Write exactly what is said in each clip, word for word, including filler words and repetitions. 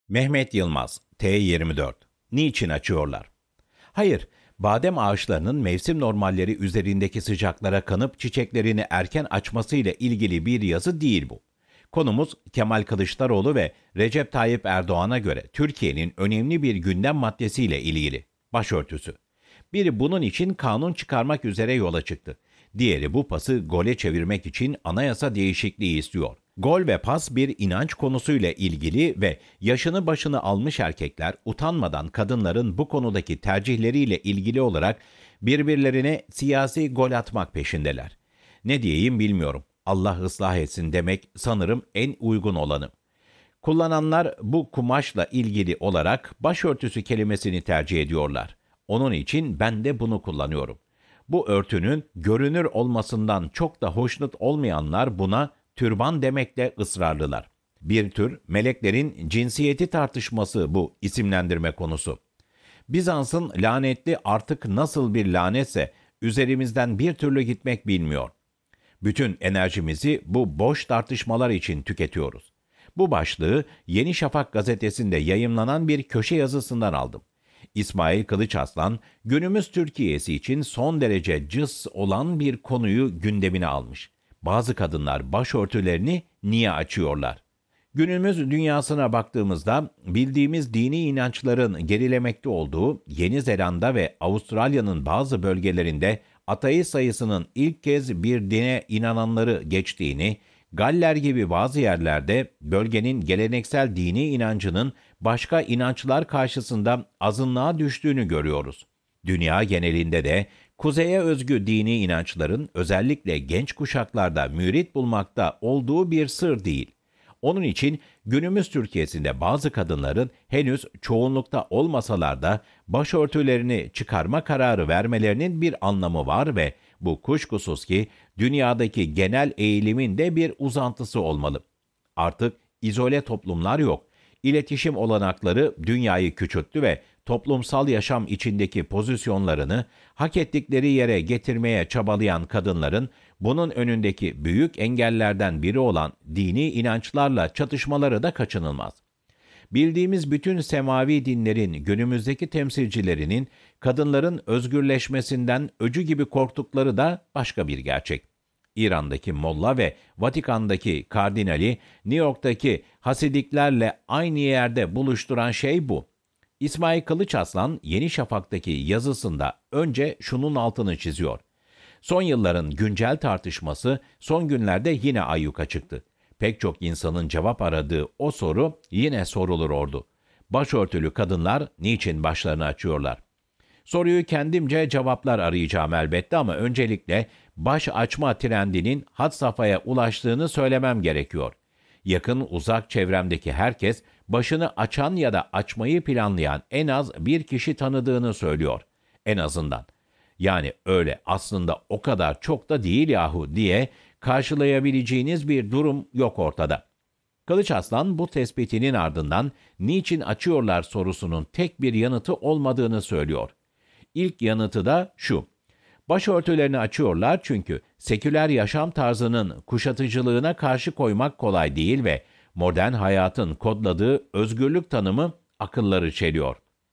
Mehmet Yılmaz, T yirmi dört. Niçin açıyorlar? Hayır, badem ağaçlarının mevsim normalleri üzerindeki sıcaklara kanıp çiçeklerini erken açmasıyla ilgili bir yazı değil bu. Konumuz Kemal Kılıçdaroğlu ve Recep Tayyip Erdoğan'a göre Türkiye'nin önemli bir gündem maddesiyle ilgili. Başörtüsü. Biri bunun için kanun çıkarmak üzere yola çıktı. Diğeri bu pası gole çevirmek için anayasa değişikliği istiyor. Gol ve pas bir inanç konusuyla ilgili ve yaşını başını almış erkekler utanmadan kadınların bu konudaki tercihleriyle ilgili olarak birbirlerine siyasi gol atmak peşindeler. Ne diyeyim bilmiyorum. Allah ıslah etsin demek sanırım en uygun olanı. Kullananlar bu kumaşla ilgili olarak başörtüsü kelimesini tercih ediyorlar. Onun için ben de bunu kullanıyorum. Bu örtünün görünür olmasından çok da hoşnut olmayanlar buna türban demekle ısrarlılar. Bir tür meleklerin cinsiyeti tartışması bu isimlendirme konusu. Bizans'ın lanetli artık nasıl bir lanetse üzerimizden bir türlü gitmek bilmiyor. Bütün enerjimizi bu boş tartışmalar için tüketiyoruz. Bu başlığı Yeni Şafak gazetesinde yayımlanan bir köşe yazısından aldım. İsmail Kılıçarslan, günümüz Türkiye'si için son derece cız olan bir konuyu gündemine almış. Bazı kadınlar başörtülerini niye açıyorlar? Günümüz dünyasına baktığımızda bildiğimiz dini inançların gerilemekte olduğu Yeni Zelanda ve Avustralya'nın bazı bölgelerinde ateist sayısının ilk kez bir dine inananları geçtiğini, Galler gibi bazı yerlerde bölgenin geleneksel dini inancının başka inançlar karşısında azınlığa düştüğünü görüyoruz. Dünya genelinde de kuzeye özgü dini inançların özellikle genç kuşaklarda mürit bulmakta olduğu bir sır değil. Onun için günümüz Türkiye'sinde bazı kadınların henüz çoğunlukta olmasalar da başörtülerini çıkarma kararı vermelerinin bir anlamı var ve bu kuşkusuz ki dünyadaki genel eğilimin de bir uzantısı olmalı. Artık izole toplumlar yok. İletişim olanakları dünyayı küçülttü ve toplumsal yaşam içindeki pozisyonlarını hak ettikleri yere getirmeye çabalayan kadınların bunun önündeki büyük engellerden biri olan dini inançlarla çatışmaları da kaçınılmaz. Bildiğimiz bütün semavi dinlerin günümüzdeki temsilcilerinin kadınların özgürleşmesinden öcü gibi korktukları da başka bir gerçek. İran'daki Molla ve Vatikan'daki kardinali New York'taki Hasidiklerle aynı yerde buluşturan şey bu. İsmail Kılıçarslan Yeni Şafak'taki yazısında önce şunun altını çiziyor. Son yılların güncel tartışması son günlerde yine ayyuka çıktı. Pek çok insanın cevap aradığı o soru yine sorulur ordu. Başörtülü kadınlar niçin başlarını açıyorlar? Soruyu kendimce cevaplar arayacağım elbette ama öncelikle baş açma trendinin had safhaya ulaştığını söylemem gerekiyor. Yakın uzak çevremdeki herkes başını açan ya da açmayı planlayan en az bir kişi tanıdığını söylüyor. En azından. Yani öyle aslında o kadar çok da değil yahu diye karşılayabileceğiniz bir durum yok ortada. Kılıçarslan bu tespitinin ardından niçin açıyorlar sorusunun tek bir yanıtı olmadığını söylüyor. İlk yanıtı da şu. Başörtülerini açıyorlar çünkü seküler yaşam tarzının kuşatıcılığına karşı koymak kolay değil ve modern hayatın kodladığı özgürlük tanımı akılları çeliyor.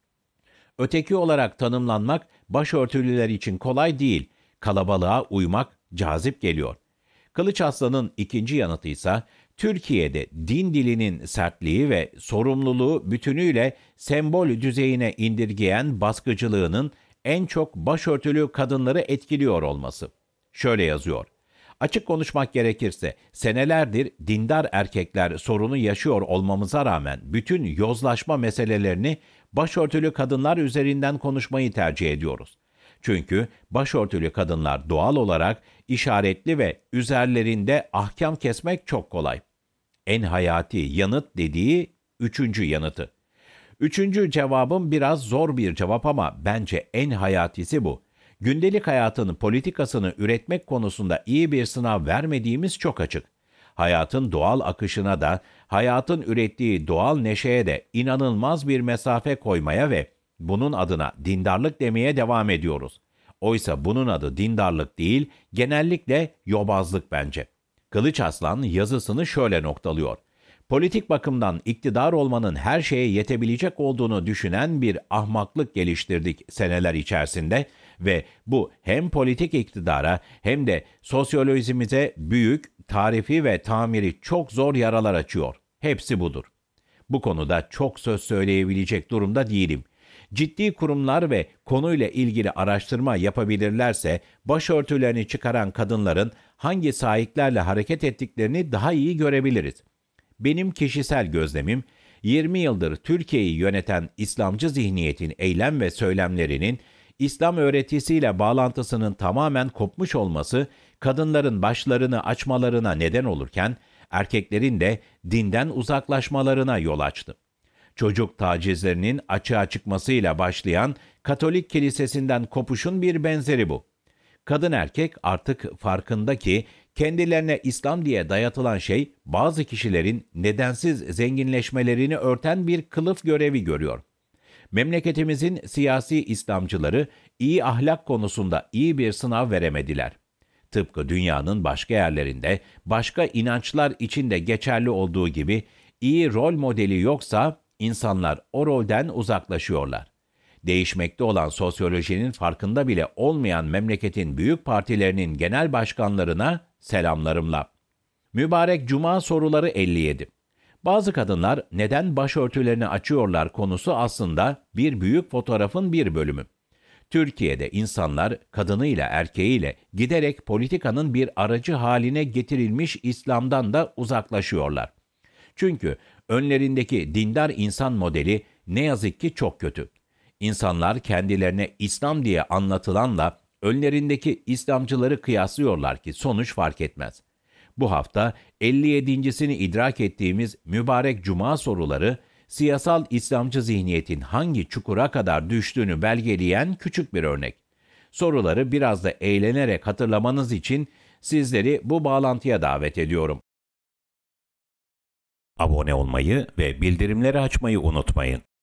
Öteki olarak tanımlanmak başörtülüler için kolay değil, kalabalığa uymak cazip geliyor. Kılıçarslan'ın ikinci yanıtı ise Türkiye'de din dilinin sertliği ve sorumluluğu bütünüyle sembol düzeyine indirgeyen baskıcılığının en çok başörtülü kadınları etkiliyor olması. Şöyle yazıyor. Açık konuşmak gerekirse senelerdir dindar erkekler sorunu yaşıyor olmamıza rağmen bütün yozlaşma meselelerini başörtülü kadınlar üzerinden konuşmayı tercih ediyoruz. Çünkü başörtülü kadınlar doğal olarak işaretli ve üzerlerinde ahkam kesmek çok kolay. En hayati yanıt dediği üçüncü yanıtı. Üçüncü cevabım biraz zor bir cevap ama bence en hayatisi bu. Gündelik hayatın politikasını üretmek konusunda iyi bir sınav vermediğimiz çok açık. Hayatın doğal akışına da, hayatın ürettiği doğal neşeye de inanılmaz bir mesafe koymaya ve bunun adına dindarlık demeye devam ediyoruz. Oysa bunun adı dindarlık değil, genellikle yobazlık bence. Kılıçarslan yazısını şöyle noktalıyor. Politik bakımdan iktidar olmanın her şeye yetebilecek olduğunu düşünen bir ahmaklık geliştirdik seneler içerisinde ve bu hem politik iktidara hem de sosyolojimize büyük, tarifi ve tamiri çok zor yaralar açıyor. Hepsi budur. Bu konuda çok söz söyleyebilecek durumda değilim. Ciddi kurumlar ve konuyla ilgili araştırma yapabilirlerse başörtülerini çıkaran kadınların hangi sahiplerle hareket ettiklerini daha iyi görebiliriz. Benim kişisel gözlemim, yirmi yıldır Türkiye'yi yöneten İslamcı zihniyetin eylem ve söylemlerinin İslam öğretisiyle bağlantısının tamamen kopmuş olması, kadınların başlarını açmalarına neden olurken, erkeklerin de dinden uzaklaşmalarına yol açtı. Çocuk tacizlerinin açığa çıkmasıyla başlayan Katolik kilisesinden kopuşun bir benzeri bu. Kadın erkek artık farkında ki kendilerine İslam diye dayatılan şey bazı kişilerin nedensiz zenginleşmelerini örten bir kılıf görevi görüyor. Memleketimizin siyasi İslamcıları iyi ahlak konusunda iyi bir sınav veremediler. Tıpkı dünyanın başka yerlerinde, başka inançlar içinde geçerli olduğu gibi iyi rol modeli yoksa insanlar o rolden uzaklaşıyorlar. Değişmekte olan sosyolojinin farkında bile olmayan memleketin büyük partilerinin genel başkanlarına selamlarımla. Mübarek Cuma soruları elli yedi. Bazı kadınlar neden başörtülerini açıyorlar konusu aslında bir büyük fotoğrafın bir bölümü. Türkiye'de insanlar kadınıyla erkeğiyle giderek politikanın bir aracı haline getirilmiş İslam'dan da uzaklaşıyorlar. Çünkü önlerindeki dindar insan modeli ne yazık ki çok kötü. İnsanlar kendilerine İslam diye anlatılanla önlerindeki İslamcıları kıyaslıyorlar ki sonuç fark etmez. Bu hafta elli yedincisini idrak ettiğimiz mübarek Cuma soruları, siyasal İslamcı zihniyetin hangi çukura kadar düştüğünü belgeleyen küçük bir örnek. Soruları biraz da eğlenerek hatırlamanız için sizleri bu bağlantıya davet ediyorum. Abone olmayı ve bildirimleri açmayı unutmayın.